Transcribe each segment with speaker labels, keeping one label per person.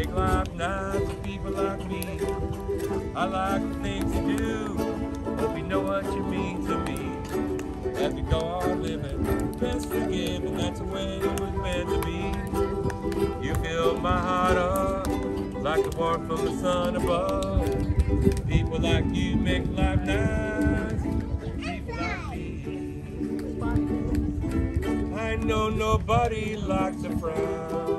Speaker 1: Make life nice for people like me. I like the things you do. Hope you know what you mean to me. As we go on living, best forgive, and that's the way it was meant to be. You fill my heart up like the warmth from the sun above. People like you make life nice. People like me. I know nobody likes a frown,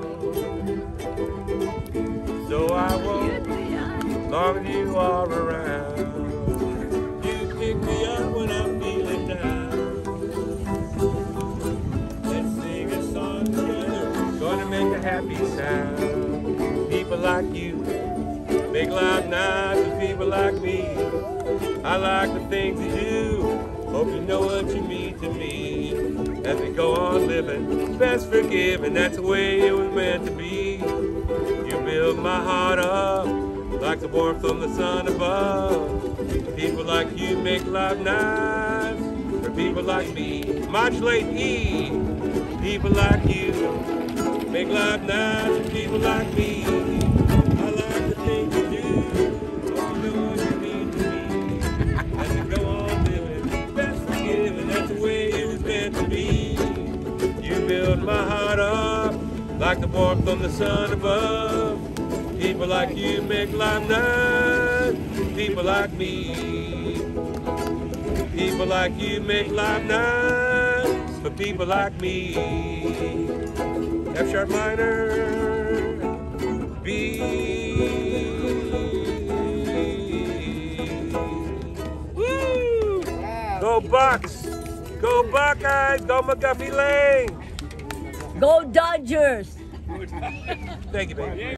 Speaker 1: so I won't, as long as you are around. You pick me up when I'm feeling down. Let's sing a song together, gonna make a happy sound. People like you make life nice for people like me. I like the things you do, hope you know what you mean to me. As we go on living, best forgive, and that's the way it was meant to be. You build my heart up like the warmth from the sun above. People like you make life nice for people like me. Modulate E. People like you make life nice for people like me. I like the things you do, hope you know what you mean to me. As we go on living, best forgive, and that's the way it was meant to be. You build my heart up like the warmth from the sun above. People like you make life nice. People like me. People like you make life nice for people like me. F sharp minor, B. Woo! Go Bucks! Go Buckeyes! Go McGuffey Lane!
Speaker 2: Go Dodgers!
Speaker 1: Thank you, baby.